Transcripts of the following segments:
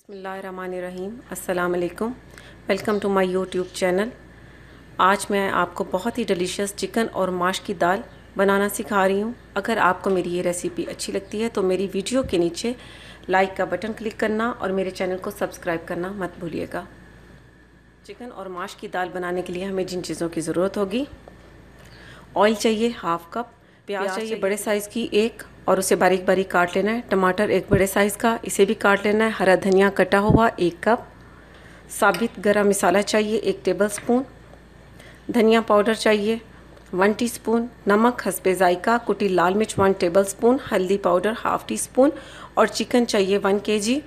बिस्मिल्लाहिर्रहमानिर्रहीम। अस्सलाम वालेकुम। Welcome to my YouTube channel. आज मैं आपको बहुत ही डिलीशियस चिकन और माश की दाल बनाना सिखा रही हूँ। अगर आपको मेरी ये रेसिपी अच्छी लगती है तो मेरी वीडियो के नीचे लाइक का बटन क्लिक करना और मेरे चैनल को सब्सक्राइब करना मत भूलिएगा। चिकन और माश की दाल बनाने के लिए हमें जिन चीज़ों की ज़रूरत होगी, ऑयल चाहिए हाफ़ कप, प्याज चाहिए बड़े साइज़ की एक और उसे बारीक बारीक काट लेना है। टमाटर एक बड़े साइज़ का, इसे भी काट लेना है। हरा धनिया कटा हुआ 1 कप, साबित गरम मसाला चाहिए 1 टेबलस्पून, धनिया पाउडर चाहिए 1 टीस्पून, नमक हस्बे जायका, कुटी लाल मिर्च 1 टेबलस्पून, हल्दी पाउडर ½ टीस्पून और चिकन चाहिए 1 kg।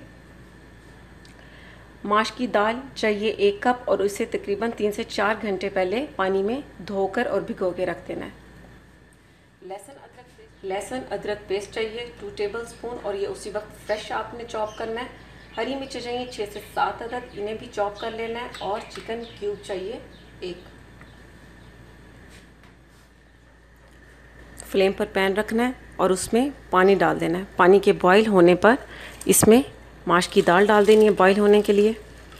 माश की दाल चाहिए 1 कप और उसे तकरीबन 3 से 4 घंटे पहले पानी में धोकर और भिगो के रख देना है। लहसुन अदरक पेस्ट चाहिए 2 टेबलस्पून और ये उसी वक्त फ्रेश आपने चॉप करना है। हरी मिर्च चाहिए 6 से 7 अदद, इन्हें भी चॉप कर लेना है। और चिकन क्यूब चाहिए 1। फ्लेम पर पैन रखना है और उसमें पानी डाल देना है। पानी के बॉईल होने पर इसमें माश की दाल डाल देनी है बॉईल होने के लिए।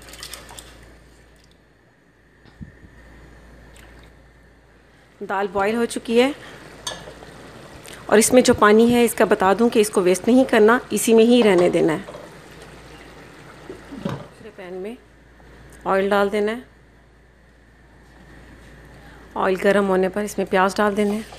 दाल बॉईल हो चुकी है और इसमें जो पानी है इसका बता दूं कि इसको वेस्ट नहीं करना, इसी में ही रहने देना है। दूसरे पैन में ऑयल डाल देना है। ऑयल गर्म होने पर इसमें प्याज डाल देने हैं।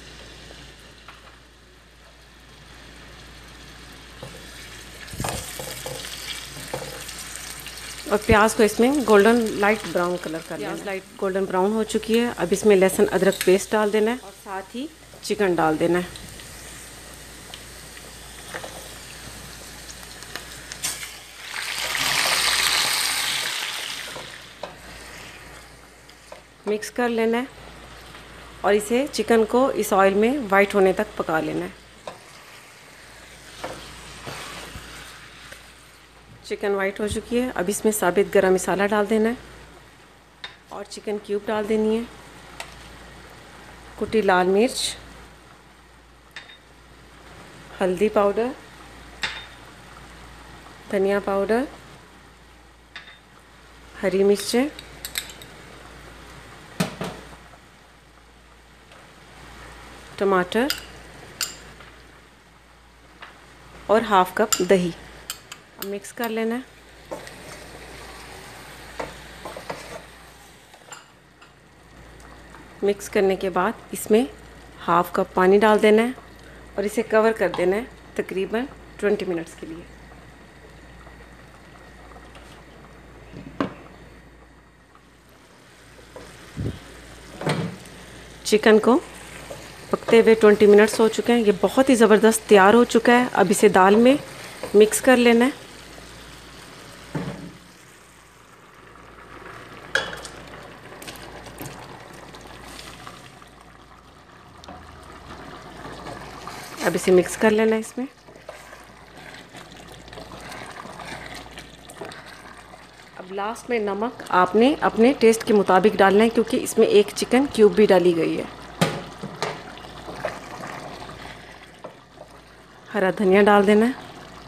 और प्याज को इसमें गोल्डन लाइट ब्राउन कलर कर लेना है। प्याज लाइट गोल्डन ब्राउन हो चुकी है। अब इसमें लहसुन अदरक पेस्ट डाल देना है और साथ ही चिकन डाल देना है। मिक्स कर लेना है और इसे चिकन को इस ऑयल में वाइट होने तक पका लेना है। चिकन वाइट हो चुकी है। अब इसमें साबित गरम मसाला डाल देना है और चिकन क्यूब डाल देनी है, कुटी लाल मिर्च, हल्दी पाउडर, धनिया पाउडर, हरी मिर्चें, टमाटर और ½ कप दही। अब मिक्स कर लेना है। मिक्स करने के बाद इसमें ½ कप पानी डाल देना है और इसे कवर कर देना है तकरीबन 20 मिनट्स के लिए। चिकन को पकते हुए 20 मिनट्स हो चुके हैं। ये बहुत ही ज़बरदस्त तैयार हो चुका है। अब इसे दाल में मिक्स कर लेना है। अब इसे मिक्स कर लेना है इसमें। अब लास्ट में नमक आपने अपने टेस्ट के मुताबिक डालना है क्योंकि इसमें एक चिकन क्यूब भी डाली गई है। हरा धनिया डाल देना है।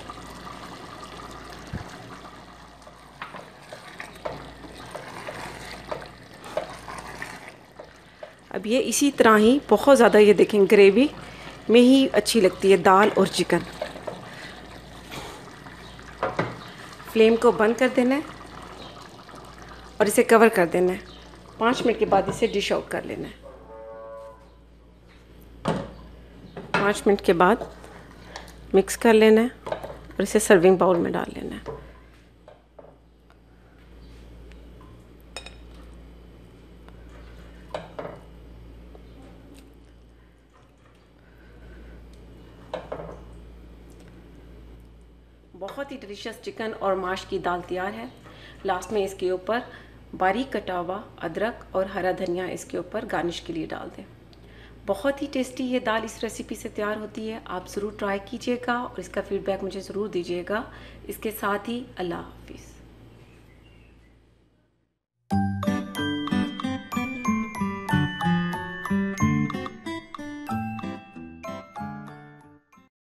अब ये इसी तरह ही बहुत ज़्यादा ये देखें ग्रेवी में ही अच्छी लगती है दाल और चिकन। फ्लेम को बंद कर देना है और इसे कवर कर देना है। 5 मिनट के बाद इसे डिश आउट कर लेना है। 5 मिनट के बाद मिक्स कर लेना है और इसे सर्विंग बाउल में डाल लेना है। बहुत ही डिलीशियस चिकन और माश की दाल तैयार है। लास्ट में इसके ऊपर बारीक कटा हुआ अदरक और हरा धनिया इसके ऊपर गार्निश के लिए डाल दें। बहुत ही टेस्टी ये दाल इस रेसिपी से तैयार होती है। आप ज़रूर ट्राई कीजिएगा और इसका फीडबैक मुझे ज़रूर दीजिएगा। इसके साथ ही अल्लाह हाफिज़।